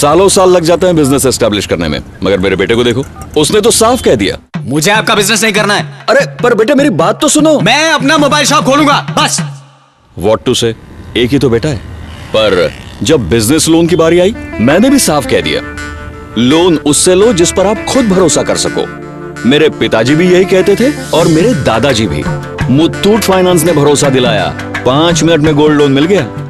सालों साल लग जाते हैं बिजनेस एस्टेब्लिश करने में, मगर मेरे बेटे को देखो, उसने तो साफ कह दिया मुझे आपका बिजनेस नहीं करना है। अरे पर बेटे मेरी बात तो सुनो। मैं अपना मोबाइल शॉप खोलूंगा बस। व्हाट टू से, एक ही तो बेटा है। पर जब बिजनेस लोन की बारी आई, मैंने भी साफ कह दिया, लोन उससे लो जिस पर आप खुद भरोसा कर सको। मेरे पिताजी भी यही कहते थे और मेरे दादाजी भी। मुथूट फाइनेंस ने भरोसा दिलाया, 5 मिनट में गोल्ड लोन मिल गया।